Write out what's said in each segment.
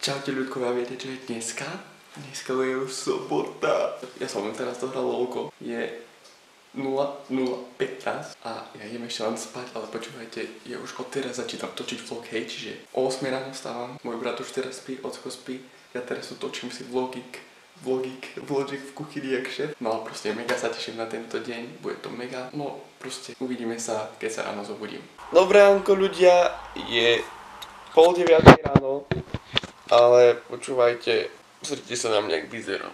Čaute ľudkovia, viete čo je dneska? Dneska je už sobota. Ja som teraz dohral lolko. Je 00:15 a ja idem ešte len spať, ale počúvajte, ja už od teraz začítam točiť vlog, hej, čiže o 8 ráno vstávam, môj brat už teraz spí, ocko spí, ja teraz tu točím si vlogik v kuchyni jak šéf. No a proste mega sa teším na tento deň, bude to mega, no proste uvidíme sa, keď sa ráno zobudím. Dobré ránko ľudia, je 8:30 ráno, ale počúvajte, pozrite sa na mňa, jak vyzerám.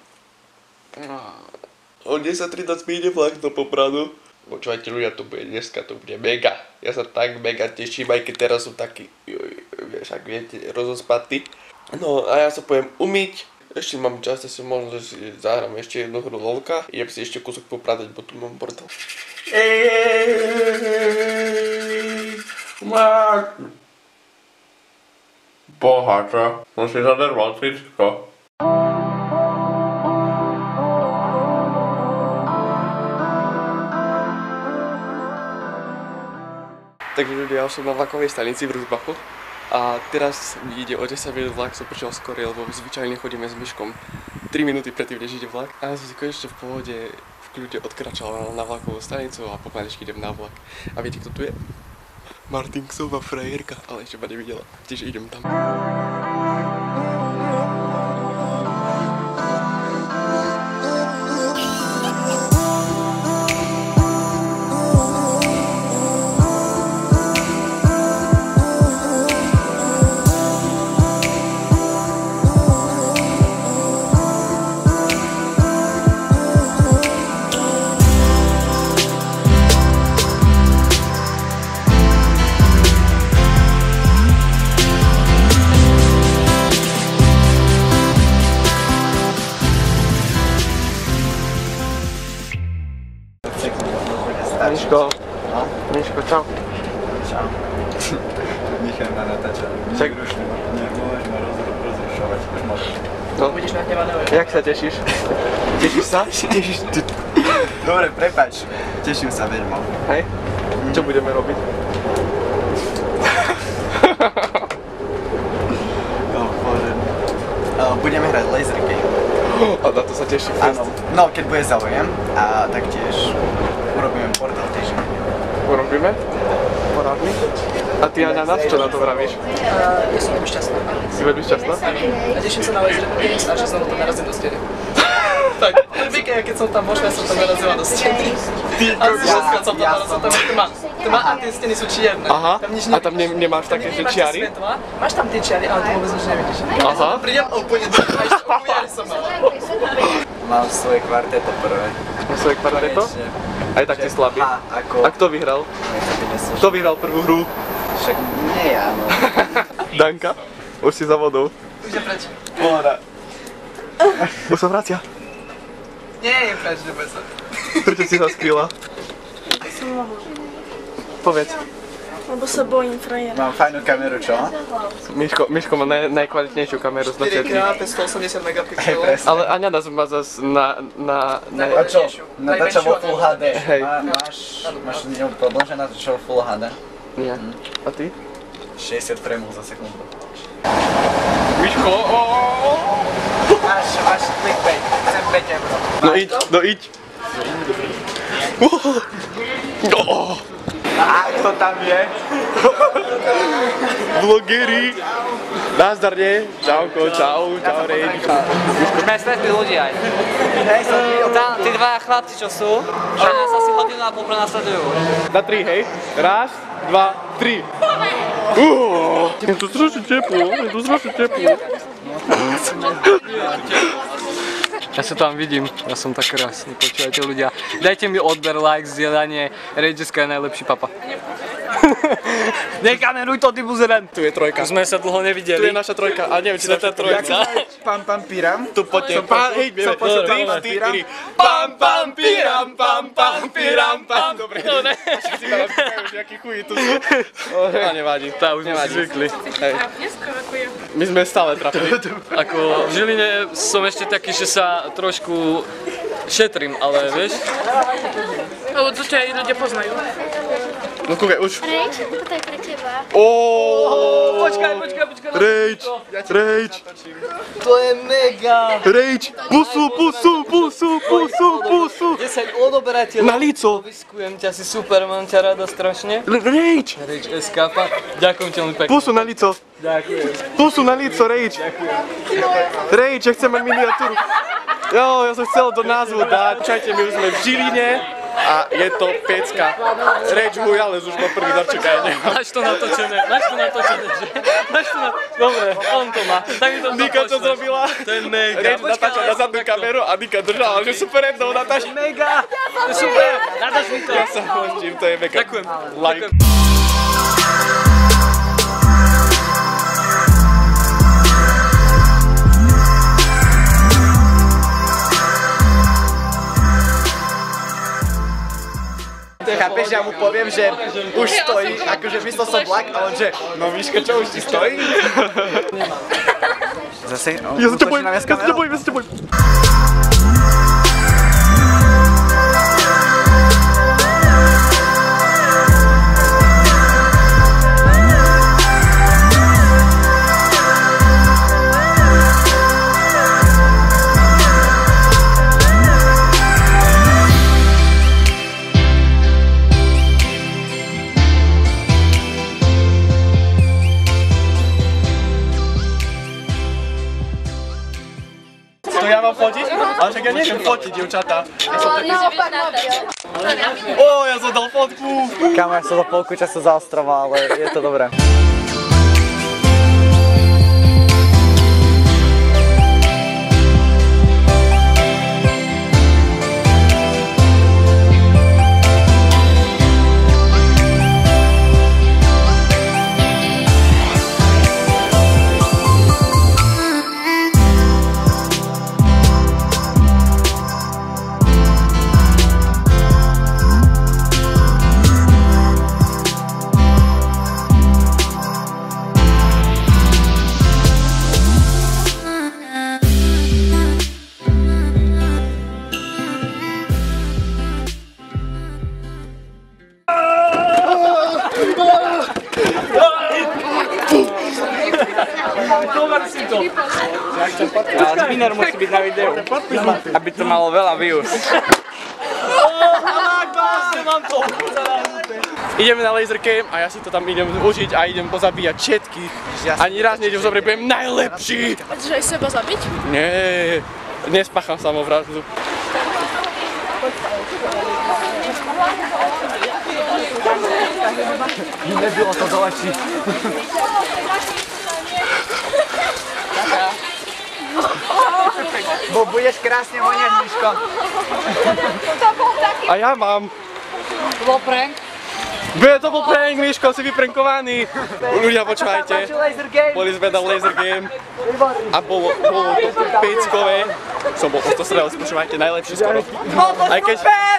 O 10:30 mi ide vlak do Popradu. Počúvajte ľudia, to bude dneska, to bude mega. Ja sa tak mega teším, aj keď teraz som taký, však viete, rozospatý. No a ja sa pojem umyť. Ešte mám čas, asi možno, že si zahrám ešte jednu hru lolka. Idem si ešte kúsok popratať, bo tu mám bordel. Bohača, on si zadarval tričko. Takže ľudia, ja som na vlakovej stanici v Rusbachu a teraz mi ide o 10 minút vlak, som prišiel skôr, lebo zvyčajne chodíme s Myškom 3 minúty predtým, než ide vlak. A ja som si konečne v pohode, v kľude odkračal na vlakovú stanicu a pomaličky idem na vlak. A viete, kto tu je? Martinksová frajerka, ale ešte ma nevidela, tiež idem tam. Miško, čau. Čau. Nechám na natáčanie. Čak. Nemôžeme rozrušovať, už môžeš. No, jak sa tešíš? Tešíš sa? Tešíš? Dobre, prepáč. Teším sa veľmi. Hej? Čo budeme robiť? Budeme hrať laser game. A na to sa teší fest. Áno, no keď bude záujem a taktiež urobíme portal týždeň. Urobíme? Porádny? A ty, Aňa, nás čo na to vravíš? Ja som veľmi šťastná. Si veľmi šťastná? A teším sa na laser game a že znovu tam narazím do steny. Tak, prvýkrát, keď som tam vošla, som tam narazila do steny. A všetko som tam narazila, tam je tma a tie steny sú čierne. Aha, tam nič a tam nemáš také, že čiary? Máš tam tie čiary, ale ty vôbec už nevidíš. Aha. Prídem a úplne do a ešte okujary som mala. Mám svoje kvarteto prvé. Máš svoje kvarteto? Aj tak si slabý. A kto vyhral? Kto vyhral prvú hru? Však nie ja, no. Danka? Už si za vodou. Už je preč. Pohoda. Už sa vracia. Nie je preč, neboj sa. Prečo si sa skrýla? Som mohla. Povedz. Lebo sa bojím frajera. Mám fajnú kameru, čo? Miško má najkvalitnejšiu kameru z 4K, 180 megapixelov. Ale Aňa nás má zase na A čo? Natáča vo Full HD. Hej. Máš problém, že natáča vo Full HD? Nie. A ty? 60 frameov za sekundu. Miško, Máš clickbait, chcem 5 euro. No iď. A kto tam je? Vlogeri. Nazdar, nie? Čauko, čau Rejdi. Sme svetli ľudia aj. Tam tí dvaja chlapci, čo sú, že nás asi hodinu a pol prenasledujú. Na 3, hej? Raz, 2, 3. Je tu strašne teplo, Ja sa tam vidím, ja som tak krásny, počúvajte ľudia. Dajte mi odber, like, zdieľanie, Rejdeska je najlepší papa. Nekameruj to, ty buzeran! Tu je trojka. Už sme sa dlho nevideli. Tu je naša trojka, a neviem, či to je tá trojka. Pam piram. Tu poďte. Hej, vieme. 3, 4. Pam piram, pam piram. Dobre. Všetci ma napíkajú, že aký chují tu sú. A nevadí. Tá, už sme si zvykli. My sme stále trafili. Ako v Žiline som ešte taký, že sa trošku šetrím, ale vieš? Lebo to ťa aj ľudia poznajú. No kúkaj, už. Rage, toto je pre teba. Počkaj. Rage. To je mega. Rage. Pusu. 10 odoberateľov. Na líco. Vyskujem ťa, si super, mám ťa rada strašne. Rage. Rage SK, ďakujem ti veľmi pekne. Pusu na líco. Ďakujem. Pusu na líco, Rage. Rage, ja chcem mať miniatúru. Jo, ja som chcel do názvu dať. Počkajte, my už sme v Žiline a je to pecka. Rage Hujales už má prvý darček aj nemá. Máš to natočené, že? Dobre, on to má. Tak mi to Nika čo zrobila? To je mega. Rage natáča na zadnú kameru a Nika držala, že super jednou natáča. Mega. To je super. Nadáš mi to. Ja sa hončím, to je mega. Ďakujem. Like. Chápeš, ja mu poviem, že už stojí, akože myslel som vlak a on že, no Miška, čo už ti stojí? Zase, Ja sa ťa bojím. To ja mám fotiť? Ale však ja neviem fotiť, dievčatá. Ja som taký... ja som dal fotku. Kámo, ja som za polku času zaostroval, ale je to dobré. Ale spinner musí byť na videu, aby to malo veľa views. Ideme na laser game a ja si to tam idem užiť a idem pozabíjať všetkých. Ani raz nejdem zobrať, budem najlepší. Chceš aj seba zabiť? Nie, nespácham samovraždu. Nebylo to do očí. Bo budeš krásne voňať, Miško. A ja mám. To bol prank? To bol prank, Miško, si vyprankovaný. Ľudia, počúvajte. Boli sme na laser game a bolo to peckové. Som bol ostostrelec, počúvajte, najlepšie skoro. Aj keď...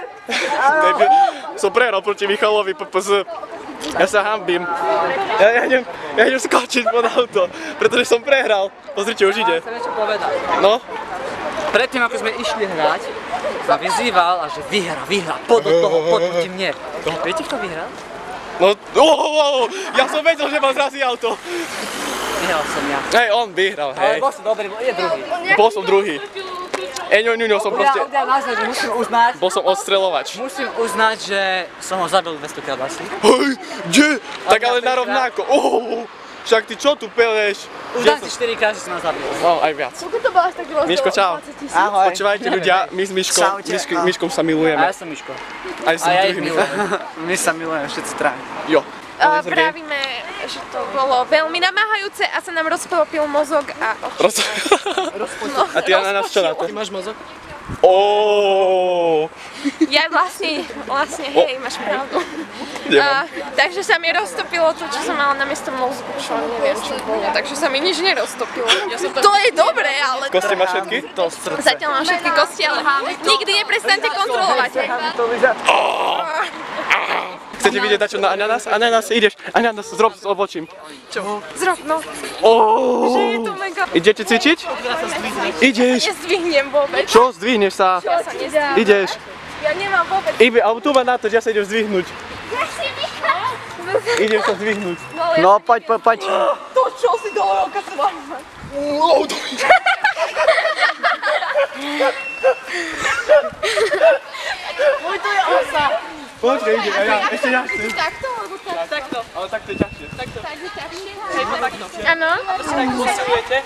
Som prehral proti Michalovi, PPZ. Ja sa hanbím. Ja idem skočiť pod auto, pretože som prehral. Pozrite, už ide. Chcem niečo povedať. No? Predtým, ako sme išli hrať, ma vyzýval a že vyhra, poď do toho, poď proti mne. Viete, kto vyhral? No, ja som vedel, že ma zrazí auto. Vyhral som ja. Hej, on vyhral, hej. Ale bol som dobrý, je druhý. Bol som druhý. Ňuňo som proste... Bol som odstreľovač. Musím uznať, že som ho zabil 200 krát asi. Hej, kde? Tak ale na rovnako. Však ty čo tu peleš? Uznám si 4 krát, že si ma zabil. No, aj viac. Koľko to bolo až tak rozdiel? Miško, čau. 20 000? Ahoj. Počúvajte ľudia, my s Miškom sa milujeme. A ja som Miško. Aj s A ja ich druhými. milujem. My sa milujeme všetci traja. Jo. Vravíme, že to bolo veľmi namáhajúce a sa nám rozpolopil mozog a oči. A ty na nás čo na to? Ty máš mozog? Ja vlastne, hej, máš pravdu. Takže sa mi roztopilo to, čo som mala namiesto mozgu, čo neviem čo bolo, takže sa mi nič neroztopilo. To je dobré, ale... Kosti máš všetky? To srdce. Zatiaľ mám všetky kosti, ale nikdy neprestaňte kontrolovať. Chcete vidieť dačo na ananas? Ananas, ideš. Ananas, zrob s obočím. Zrob, no. Že je to mega... Idete cvičiť? Ideš. Nezdvihnem vôbec. Čo? Zdvihneš sa? Čo sa nedá. Ideš. Ja nemám vôbec. Alebo tu ma na to, že ja sa idem zdvihnúť. Ja si Michal! Idem sa zdvihnúť. No, poď. To čo si do oka svojho? Môj to je osa. Počkaj, ide, a ja, ešte ja chcem. Takto, alebo tak? Takto. Ale tak to je ťažšie. Takže ťažšie. Hej, to takto. Áno. Tak posilujete.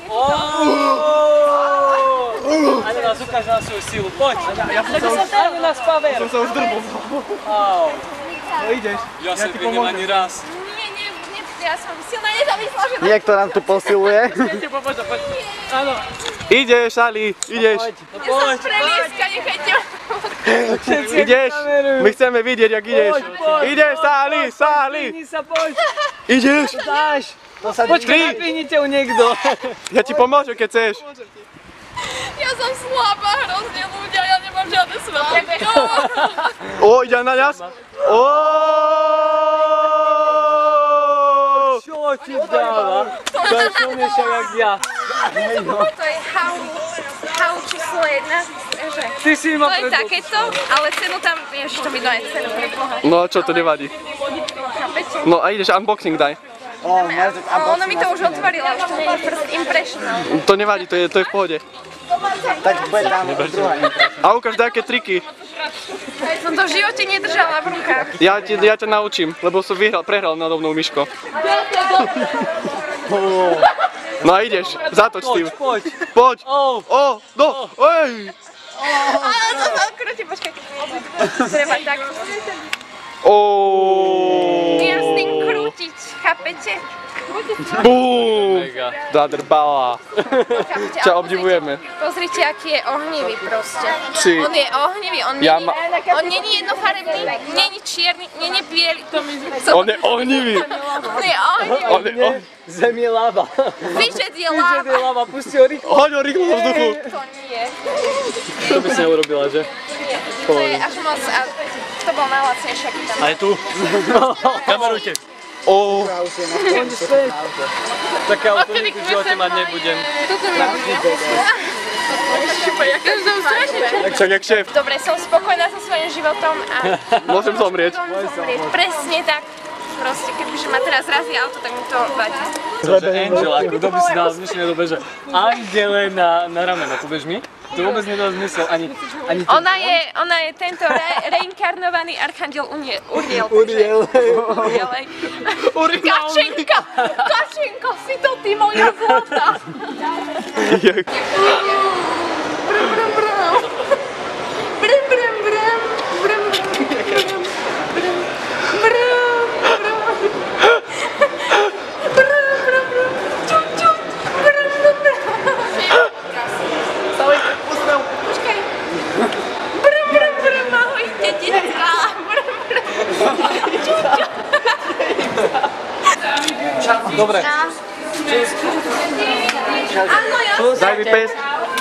Ani nás ukáž na svoju silu, poď. Ani nás paver. Som sa už drbol. No ideš. Ja sa neviem ani raz. Nie, ja som silná nezávislá žena. Niekto nám tu posiluje. Poď. Áno. Ideš, Ali, ideš. Ja som prelieska, nechajte ma. Ideš. My chceme vidieť, jak ideš. Ideš, Sali. Ideš. Počkaj, napínite ju niekto. Ja ti pomôžem, keď chceš. Ja som slabá hrozne ľudia, ja nemám žiadne svetlo. O, ide na nás. Čo ti dáva? To je silnejšia jak ja. To je how číslo 1. Ty si To ma je takéto, ale cenu tam, vieš, to mi dá aj cenu. No čo, to nevadí. Chápete? No a ideš, unboxing daj. Ona mi to už otvorila, už to nie je first impression. To nevadí, to je v pohode. Tak bude tam druhá impresa. A ukáž nejaké triky. Som to v živote nedržala v rukách. Ja ťa naučím, lebo som prehral nado mnou Miško. No a ideš, zatoč s tým. Poď. No, ej. Ale to krúti, počkaj. Treba tak. Ja s tým krútiť, chápete? Bum. Zadrbala. Chápete? Ťa Ale obdivujeme. Pozrite, aký je ohnivý proste. Si. On je ohnivý, on není jednofarebný, není čierny, není biely. On je ohnivý. On je ohnivý. Zem je lava. Vyžed je Vyžad je láva. lava, pusti ho rýchlo. Hoď ho rýchlo do vzduchu. To nie. To by si neurobila, že? To je až moc. A to bol najlacnejšie, aký tam. Aj tu. Kamerujte. Také auto nikdy v živote mať nebudem. Čak jak šéf. Dobre, som spokojná so svojím životom a Môžem zomrieť. presne tak. Proste, kebyže ma teraz zrazí auto, tak mi to vadí. Že Angela, kto by si dal v dnešnej dobe, že Angele na rameno, povieš mi? To vôbec nedá zmysel, ani ty. Ona je tento reinkarnovaný archanděl Uriel. Kačenka, si to ty moja zlata. Dobre. Daj mi pes.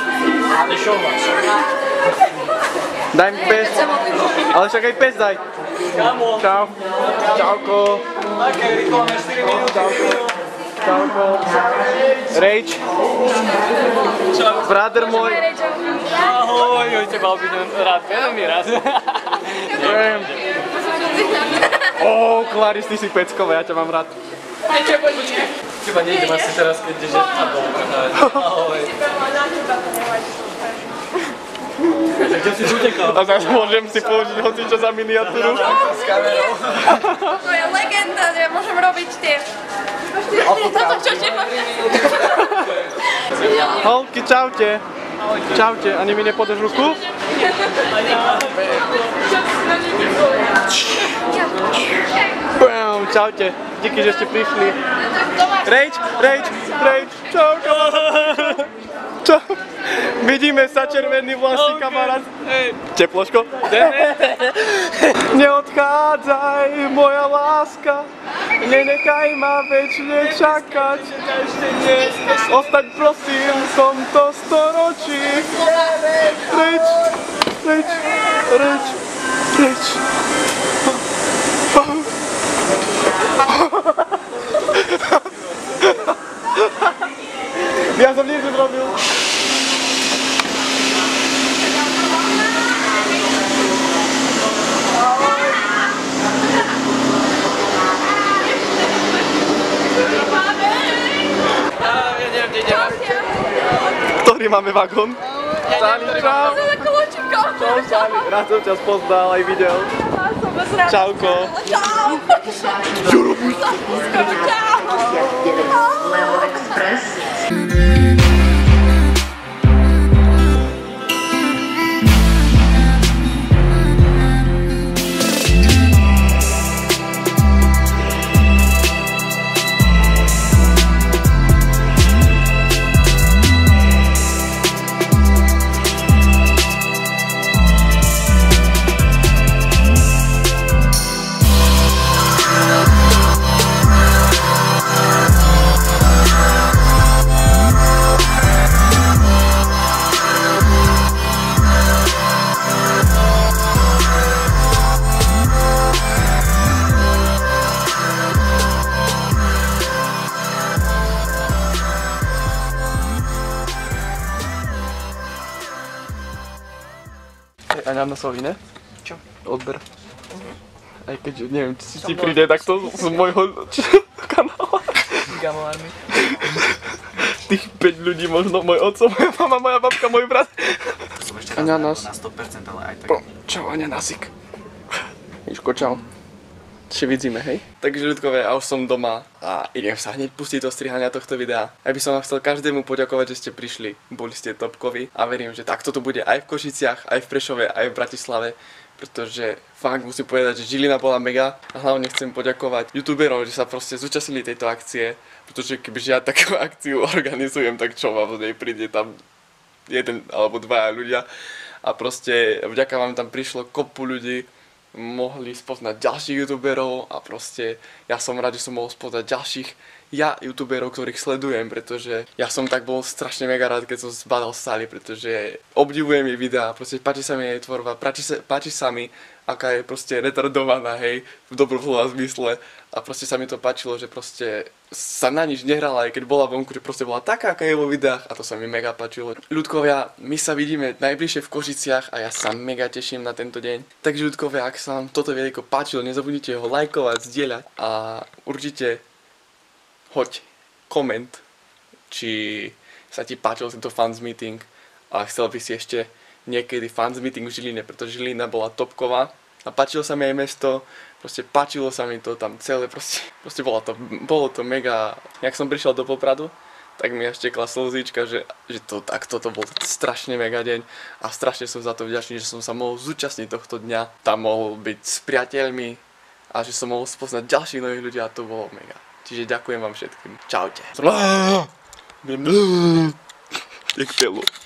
Daj mi pes. Ale však aj pes daj. Kámo. Čau. Čauko. Také rýchlame 4 minúty. Čauko. Rage. Brother môj. Ahoj, teba obidem rád, veľmi rád. Clarice, ty si peckové, ja ťa mám rád. Teba nejdem asi teraz, keď ideš, a dobre, ahoj. Kde si utekal? A zase môžem si použiť hocičo za miniatúru. S kamerou. To je legenda, že môžem robiť tie... Toto čo teba? Holky, čaute. Čaute, ani mi nepodeš ruku? Čaute, díky, že ste prišli. Rage, čauko. Čau. Vidíme sa, červený vlasný kamarát. Teploško? Neodchádzaj, moja láska. Nenechaj ma večne čakať. Ostaň prosím v tomto storočí. Rage. Ja som nič zrobil. máme vagón. Sani, čau. Čau, Sani. Rád som ťa spoznal aj videl. Čauko. Čau. Level Express. Aňa Nosovi, ne? Čo? Odber. Aj keď, neviem, či ti príde takto z môjho kanála. Gamoármi. Tých 5 ľudí, možno môj otco, moja mama, moja babka, môj brat. Aňa Nos. Na 100%, ale aj tak. Čau, Aňa Nasik. Miško, čau. Ešte vidíme, hej? Takže ľudkové, ja už som doma a idem sa hneď pustiť do strihania tohto videa. Ja by som vám chcel každému poďakovať, že ste prišli, boli ste topkoví a verím, že takto to bude aj v Košiciach, aj v Prešove, aj v Bratislave, pretože fakt musím povedať, že Žilina bola mega a hlavne chcem poďakovať youtuberom, že sa proste zúčastnili tejto akcie, pretože kebyže ja takú akciu organizujem, tak čo vám v nej príde tam 1 alebo 2 ľudia a proste vďaka vám tam prišlo kopu ľudí, mohli spoznať ďalších youtuberov a proste ja som rád, že som mohol spoznať ďalších youtuberov, ktorých sledujem, pretože ja som tak bol strašne mega rád, keď som zbadal Sally, pretože obdivujem jej videá, proste páči sa mi jej tvorba, páči sa mi, aká je proste retardovaná, hej, v dobrom slova zmysle a proste sa mi to páčilo, že proste sa na nič nehrala, aj keď bola vonku, že proste bola taká, aká je vo videách a to sa mi mega páčilo. Ľudkovia, my sa vidíme najbližšie v Košiciach a ja sa mega teším na tento deň. Takže ľudkovia, ak sa vám toto videjko páčilo, nezabudnite ho lajkovať, zdieľať a určite hoď koment, či sa ti páčil tento fans meeting a chcel by si ešte niekedy fans meeting v Žiline, pretože Žilina bola topková a páčilo sa mi aj mesto, proste páčilo sa mi to tam celé, proste bolo to mega. Jak som prišiel do Popradu, tak mi až tekla slzíčka, že toto bol strašne mega deň a strašne som za to vďačný, že som sa mohol zúčastniť tohto dňa, tam mohol byť s priateľmi a že som mohol spoznať ďalších nových ľudí a to bolo mega. Čiže ďakujem vám všetkým. Čaute. Jak telo.